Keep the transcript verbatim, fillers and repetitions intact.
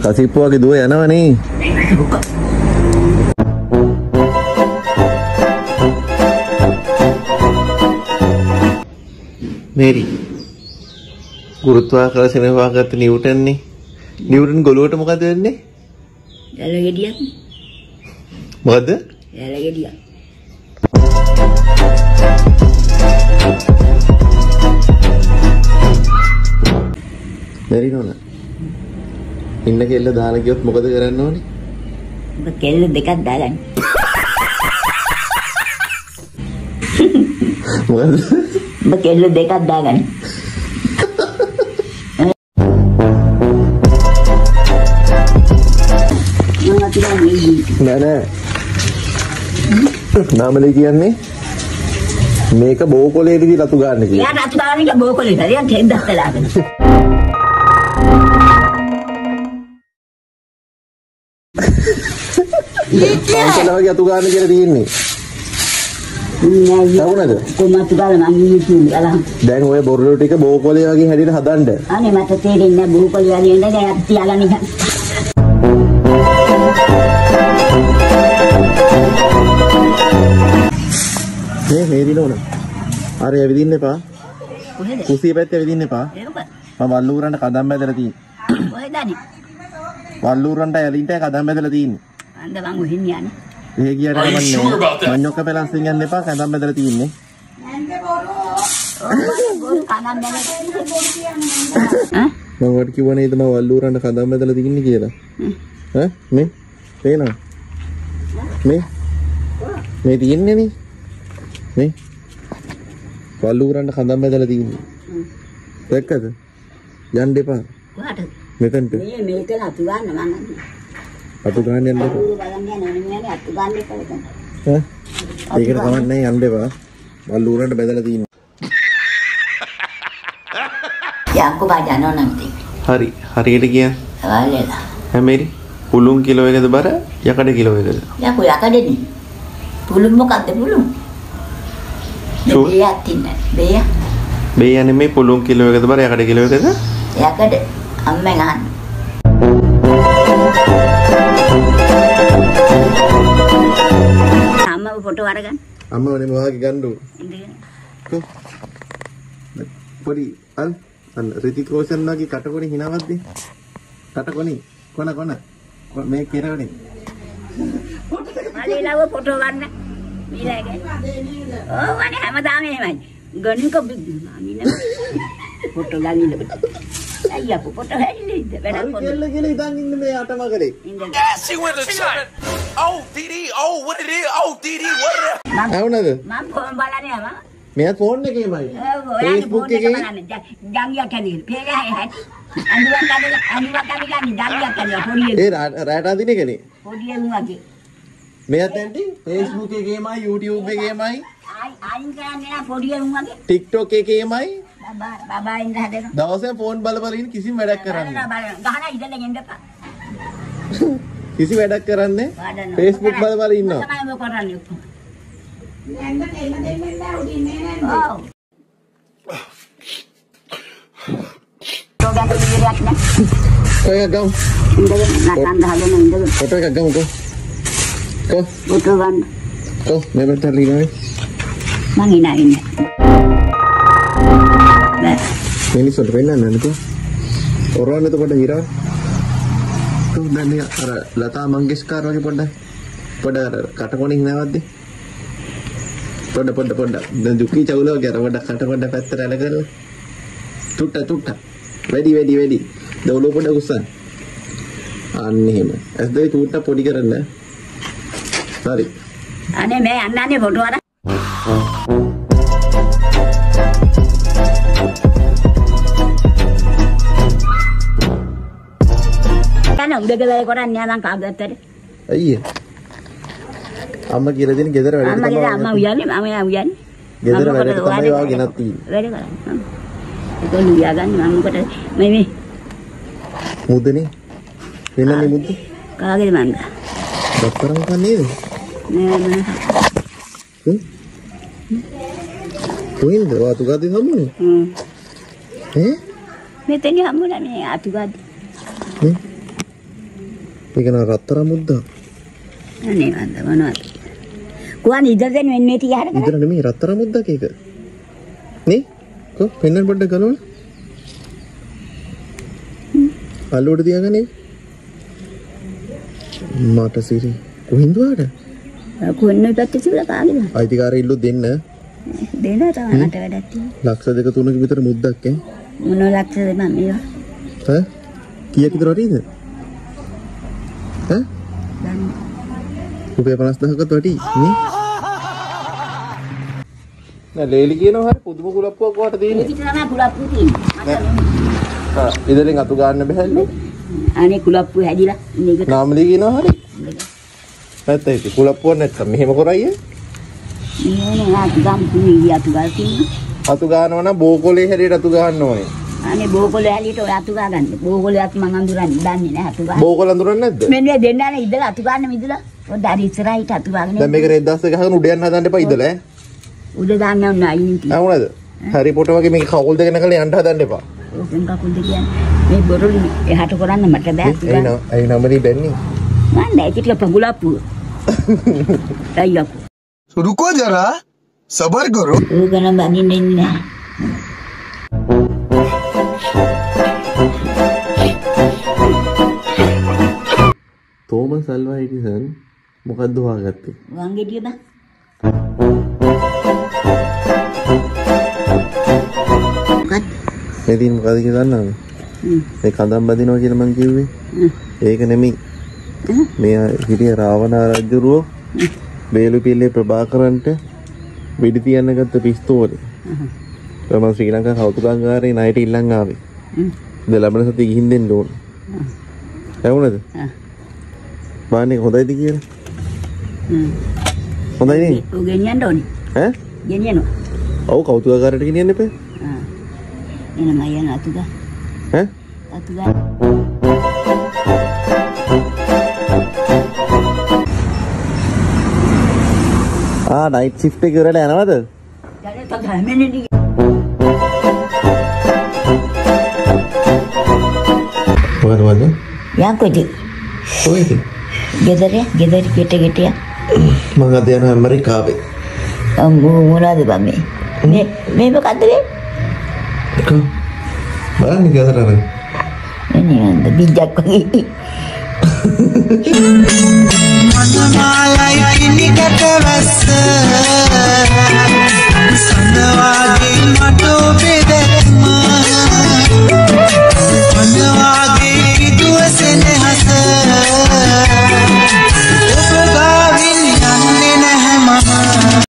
කසිප්පු වගේ දුව යනවනේ. මේරි ගුරුත්වාකර්ෂණය හොයාගත්ත නිව්ටන් නේ. නිව්ටන් ගොළුවට මොකද වෙන්නේ? එළ ගෙඩියක්. මොකද? එළ ගෙඩියක්. මේරි නෝනා. ඉන්න කෙල්ල දාලා ගියොත් මොකද කරන්න ඕනේ? ඔබ කෙල්ල දෙකක් දාගන්න. මොකද? ඔබ කෙල්ල දෙකක් දාගන්න. නෑ නෑ. නාමලේ කියන්නේ මේක බෝකොලේදී රතු ගන්න කියලා. යා රතු ගන්න එක බෝකොලේ හරියට හෙද්දක් දාගෙන. අන්තලවගේ අතු ගන්න කියලා තියෙන්නේ. නෑ කොහොමද ගාලා මං ඉන්නේ අලහම්. දැන් ඔය බොරළු ටික බෝකොලේ වගේ හැදිලා හදන්න. අනේ මට තේරෙන්නේ නෑ බෝකොලේ වගේ නේද යක් තියාලා නිකන්. මේ මේ දිනෝන. අර ඇවිදින්න එපා. කොහෙද? කුසිය පැත්තේ ඇවිදින්න එපා. ඒක මම වල්ලූරන්ට කදම් බැදලා තියෙන්නේ. කොහෙද අනේ? වල්ලූරන්ට ඇලින්ට කදම් බැදලා තියෙන්නේ. අන්ද මං උහින් යන්නේ. ඒ ගියට කමන්නේ. මඤ්ඤොක්ක පැලස්සින් යන්න එපා කදම් බැදලා තියෙන්නේ. මම වට කිව්ව නේද මම වල්ලූරන්ට කදම් බැදලා තින්නේ කියලා. ඈ මේ පේනවා. මේ මේ තියන්නේ නේ. මේ වල්ලූරන්ට කදම් බැදලා තින්නේ. දැක්කද? යන්න එපා. කොහටද? මෙතනට. මේ මේක අතු ගන්න මං. අතු ගන්න යන්න එපා. අතු ගන්න එපා. ඈ ඒකට කමන්නේ යන්න එපා. වල්ලූරන්ට බැදලා තින්නේ. යක්කෝ බාජනෝ නැති. හරි හරියට ගියා. හරියලා. හැමෙරි පුළුන් කිලෝ එකද බර යකඩ කිලෝ එකද? යකෝ යකඩනේ. පුළුන් මොකද්ද පුළුන්? බෙයක් තින්නේ. බෙය. බෙය නෙමෙයි පුළුන් කිලෝ එකද බර යකඩ කිලෝ එකද? යකඩ අම්මෙන් අහන්න. අම්මව ෆොටෝ අරගන්න. අම්මව නේ මොවාගේ ගන්නු. කො පොඩි අල් අන්න රිතික් රෝෂන් නාගේ කටකොණි හිනවත්ද? කටකොණි කොන කොන මේ කෙරවනේ. මලීලාව ෆොටෝ ගන්න. මීලාගේ. ඕ වනේ හැමදාම එහෙමයි. ගණික බින්දුනාමින ෆොටෝ ගන්න. අයියා ෆොටෝ හැල්ලෙයිද? වැඩක් පොඩි. කෙල්ල කෙල ඉඳන් ඉන්න මේ අටමගලේ. Yes, he went to seven. Oh, D D. Oh, what it is? Oh, D D. What it is? ආවනද? මම ෆෝන් බලන්නේ ආවා. මෙයා ෆෝන් එකේමයි. Facebook එකේ ගංගියා කැනේ. පේගා හැටි. අනිවා කඩේ අනිවා කඩේ ගන්නේ ගංගියා කැනේ පොඩියේ. ඒ රැට අදින එකනේ. පොඩියේ වගේ. මෙයාත් ඇන්ටි Facebook එකේමයි YouTube එකේමයි. ආයි ආයින් කරන්නේ නා පොඩියේ වගේ. TikTok එකේමයි. බබා බබා ඉඳ හදන. දවසේ ෆෝන් බල බල ඉන්න කිසිම වැඩක් කරන්නේ නැහැ. ගහන ඉඳලා ගෙන්නපා. කිසි වැඩක් කරන්නේ Facebook බල බල ඉන්නවා. තමයි ඔබ කරන්නේ. එන්න එන්න දෙන්න උඩින්නේ නෑ. ඔව්. තෝගා දෙවියක් නෑ. කොහෙද ගම්? ඉඳගෙන නටන්න හදන ඉඳගෙන. ෆොටෝ එකක් ගමු කො. කො ෆොටෝ ගන්න. කො මේ පැත්තට ලියනවා. මං ඉනා ඉන්නේ. බෑ. මිනිස්සුන්ට වෙන්නන්නේ නේද? ඔරවන්න එතකොට හිරා. කො දැන් මේ අර ලතා මංගেশකර් වගේ පොඩ්ඩක් පොඩ්ඩක් කටකොණින් නැවද්ද? පොඩ පොඩ පොඩ දැන් දුකී චවුලව ගර පොඩ කට පොඩ පැත්තට ඇල කරලා තුට්ට තුට්ට වැඩි වැඩි වැඩි දවල පොඩ උස්සන්න අන්න එහෙම ඇස් දෙක තුට්ට පොඩි කරන්න හරි අනේ මේ අන්නන්නේ ෆොටෝ අර කන උඹ ගෙදර කරන්නේ මං කාගත්තට අයියේ අම්මා කියලා දෙන ගෙදර වැඩ අම්මා කියලා අම්මා උයන්නේ මම යා උයන්නේ ගෙදර වැඩ තමයි වා ගෙනත් තියෙන්නේ වැඩ කරන්නේ ඒක ලියා ගන්න මම මොකට මේ මේ මුද්දනේ වෙනන්නේ මුද්ද කාගේද මන්ද දත්තරන් කන්නේද නෑ නෑ හ්ම් කොහෙන්ද වාතු ගාදී හම්බුනේ හ්ම් ඈ මෙතන හම්බුනේ මේ අතු ගාදී හ්ම් ඒක න රත්තරන් මුද්දා. අනේ වන්ද මොනවද? කොහොමද ඉදදෙන් වෙන්නේ තියාගෙන? ඉදර නෙමෙයි රත්තරන් මුද්දා කේක. නේ? කො පෙන්නන්න පොඩ්ඩක් ගලවන්න. පල්ලුවට තියාගන්නේ. මට සිරි කොහින්ද ආද? කොන්නේ පැත්තේ තිබුණා කාගේද? අයිතිකාරය ඉල්ලු දෙන්න. දෙන්න තමයි මට වැඩක් තියෙන්නේ. ලක්ෂ දෙක තුනක විතර මුද්දක් ඈ. මොන ලක්ෂද මම මේවා? ඈ? කීයක් විතර වටිද? ඈ? දැන් රුපියල් පනස් දහසකට වටි නේ? නෑ ලේලි කියනවා හරි පුදුම කුලප්පුවක් වට දෙන්නේ. ඒක තමයි කුලප්පු තියෙන්නේ. ආ ඉතින් අතු ගන්න බැහැල්ලු. අනේ කුලප්පු හැදිලා මේක නාමලී කියනවා හරි. නැත්නම් ඒක කුලප්පුවක් නැත්තම් මෙහෙම කරයියේ. නේ අතු ගම් කුණී අතු ගල් තියෙනවා. අතු ගන්නවා නම් බෝකොලේ හැරියට අතු ගන්න ඕනේ. අනේ බෝකොලේ හැලියට ඔය අතු ගන්න. බෝකොලේත් මං අඳුරන්නේ දන්නේ නැහැ අතු ගන්න. බෝකොල අඳුරන්නේ නැද්ද? මෙන්න මේ දෙන්නානේ ඉඳලා අතු ගන්න මිදලා. පොඩ්ඩ හරි ඉස්සරහිට අතු ගන්න. දැන් මේක රෙද්දාස්ස ගහගෙන උඩ යන්න හදන්න එපා ඉඳලා ඈ. උඩ දාන්න ඕන අයින් තියෙනවා. ආ මොනවද? හැරි පොටර් වගේ මේක කකුල් දෙක නැකලා යන්න හදන්න එපා. ඕකෙන් කකුල් දෙක කියන්නේ මේ බොරළු එහාට කරන්න මට බෑ අතු එයි ගන්න. නෝ එයි නමරි බැන්නේ. මන් දැන් ඉතින් පගුලප්පු. අයියෝ. रुको जरा सबर करो ඌ ගණන් බඳින්න ඉන්නේ නැහැ. තෝමස් අල්වා එඩිසන් මොකද්ද හොයාගත්තේ? වංගෙඩිය බං. මේ දින මොකද කියලා දන්නවද? මේ කඳන් බදිනවා කියලා මං කිව්වේ. ඒක නෙමෙයි. මේ හිටිය රාවණ රජුරෝ බේලු පිල්ලේ ප්‍රභාකරන්ට වෙඩි තියන්න ගත්ත පිස්තෝලේ. තමයි ශ්‍රී ලංකා කෞතුකාගාරේ ණයට ඉල්ලන් ආවේ. ද ලබන සතිය ගිහින් දෙන්න ඕන. ඇහුණද? බාන්නේ හොඳයිද කියලා? හ්ම්. හොඳයි නේ? ඌ ගෙනියන්න ඕනේ. ඈ? ගෙනියනවා. ඔව් කෞතුකාගාරයට ගෙනියන්න එපා. ආ. එන මයන් අතු ගන්න. ඈ? අතු ගන්න. ආ නයිට් shift එක ඉවරලා යනවද? දැන් තව හැමෙන්නේ මොකද මොකද? යන්කොටි. කොහෙද? ගෙදර ගෙදර ගෙට ගෙට ය. මම අද යන ඇමරිකාවේ. අම්මෝ මොනවද බං මේ? මේ මේ මොකද්ද මේ? එක බලන්න ගෙදර අර. එන්නේ අන්ද බිජ්ජක් වගේ. मनमालय निकट वस संदवागे